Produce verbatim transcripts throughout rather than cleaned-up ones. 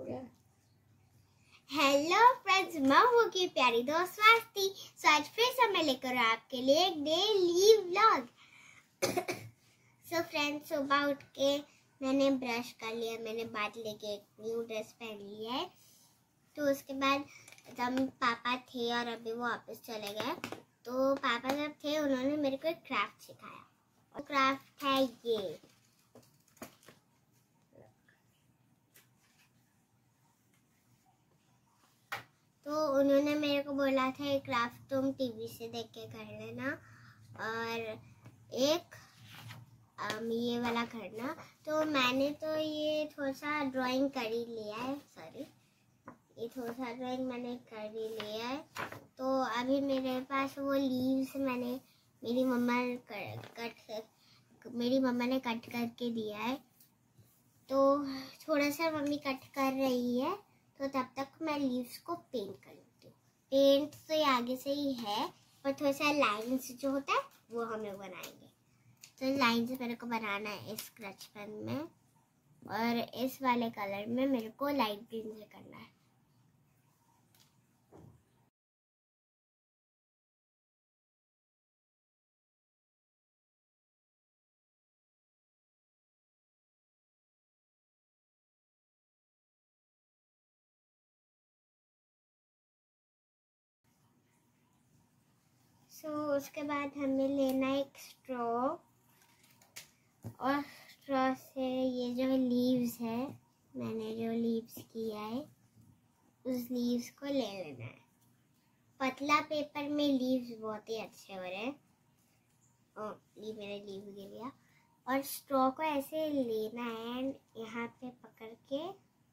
गया। Hello friends, मैं हूँ की प्यारी दोस्त स्वाति। सो आज फिर से मैं लेकर आपके लिए एक डेली व्लॉग। सो फ्रेंड्स, सुबह उठ के मैंने ब्रश कर लिया, मैंने बाद लेके एक न्यू ड्रेस पहन लिया है। तो उसके बाद जब पापा थे और अभी वो वापस चले गए, तो पापा जब थे उन्होंने मेरे को एक क्राफ्ट सिखाया। और क्राफ्ट है ये। तो उन्होंने मेरे को बोला था ये क्राफ्ट तुम टीवी से देख के कर लेना और एक um, ये वाला करना। तो मैंने तो ये थोड़ा सा ड्राइंग कर ही लिया है, सॉरी ये थोड़ा सा ड्राइंग मैंने कर ही लिया है। तो अभी मेरे पास वो लीव्स मैंने मेरी मम्मा कट मेरी मम्मा ने कट करके दिया है। तो थोड़ा सा मम्मी कट कर रही है, तो तब तक मैं लीव्स को पेंट कर लेती हूँ। पेंट तो ये आगे से ही है, पर थोड़ा सा लाइन्स जो होता है वो हम लोग बनाएंगे। तो लाइन्स मेरे को बनाना है इस स्केच पेन में, और इस वाले कलर में मेरे को लाइट ग्रीन से करना है। सो so, उसके बाद हमें लेना है एक स्ट्रॉ, और स्ट्रॉ से ये जो लीव्स है, मैंने जो लीव्स किया है उस लीव्स को ले लेना है। पतला पेपर में लीव्स बहुत ही अच्छे हो रहे हैं। ओ, ये मेरा लीव गिर गया। और स्ट्रॉ को ऐसे लेना है एंड यहाँ पे पकड़ के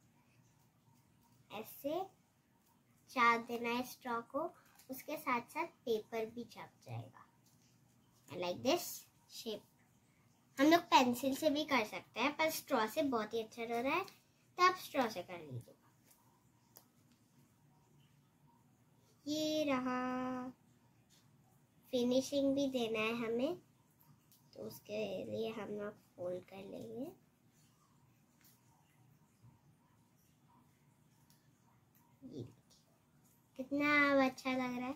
ऐसे चाप देना है स्ट्रॉ को। उसके साथ साथ पेपर भी छप जाएगा लाइक दिस शेप। हम लोग पेंसिल से भी कर सकते हैं, पर स्ट्रॉ से बहुत ही अच्छा लग रहा है, तो आप स्ट्रॉ से कर लीजिएगा। ये रहा। फिनिशिंग भी देना है हमें, तो उसके लिए हम लोग फोल्ड कर लेंगे। ये कितना अच्छा लग रहा है।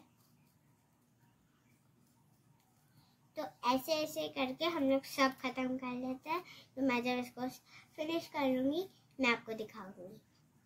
तो ऐसे ऐसे करके हम लोग सब खत्म कर लेते हैं। तो मैं जब इसको फिनिश कर लूँगी मैं आपको दिखाऊंगी।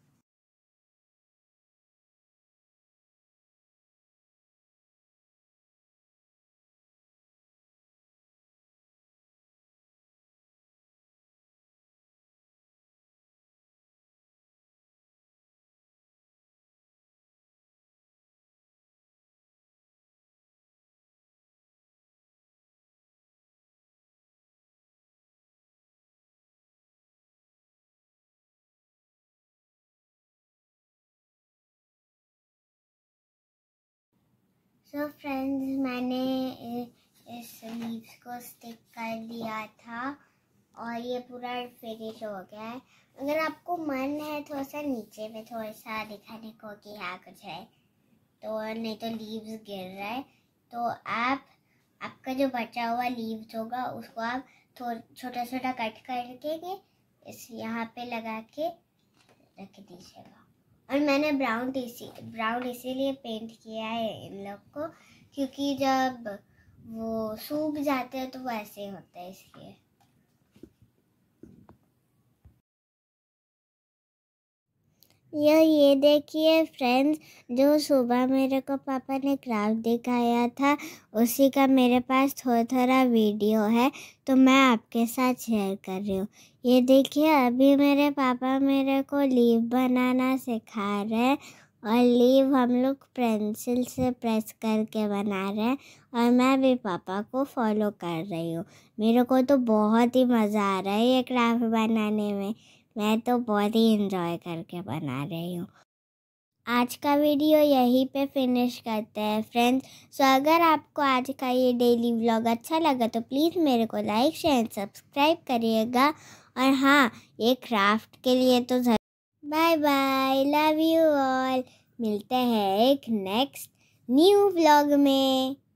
सो so फ्रेंड्स, मैंने इस लीव्स को स्टिक कर दिया था और ये पूरा फिनिश हो गया है। अगर आपको मन है थोड़ा सा नीचे में थोड़ा सा दिखाने को कि हाँ कुछ है, तो नहीं तो लीव्स गिर रहा है, तो आप आपका जो बचा हुआ लीव्स होगा उसको आप थोड़ा छोटा छोटा कट करके इस यहाँ पे लगा के रख दीजिएगा। और मैंने ब्राउन इसी ब्राउन इसीलिए पेंट किया है इन लोग को, क्योंकि जब वो सूख जाते हैं तो वो ऐसे होता है, इसलिए। ये ये देखिए फ्रेंड्स, जो सुबह मेरे को पापा ने क्राफ्ट दिखाया था उसी का मेरे पास थोड़ा थोड़ा वीडियो है, तो मैं आपके साथ शेयर कर रही हूँ। ये देखिए, अभी मेरे पापा मेरे को लीव बनाना सिखा रहे हैं, और लीव हम लोग पेंसिल से प्रेस करके बना रहे हैं, और मैं भी पापा को फॉलो कर रही हूँ। मेरे को तो बहुत ही मज़ा आ रहा है ये क्राफ्ट बनाने में। मैं तो बहुत ही इंजॉय करके बना रही हूँ। आज का वीडियो यहीं पे फिनिश करते हैं फ्रेंड्स। सो अगर आपको आज का ये डेली व्लॉग अच्छा लगा तो प्लीज़ मेरे को लाइक शेयर सब्सक्राइब करिएगा। और हाँ, ये क्राफ्ट के लिए तो bye bye, love you all. मिलते हैं एक नेक्स्ट न्यू व्लॉग में।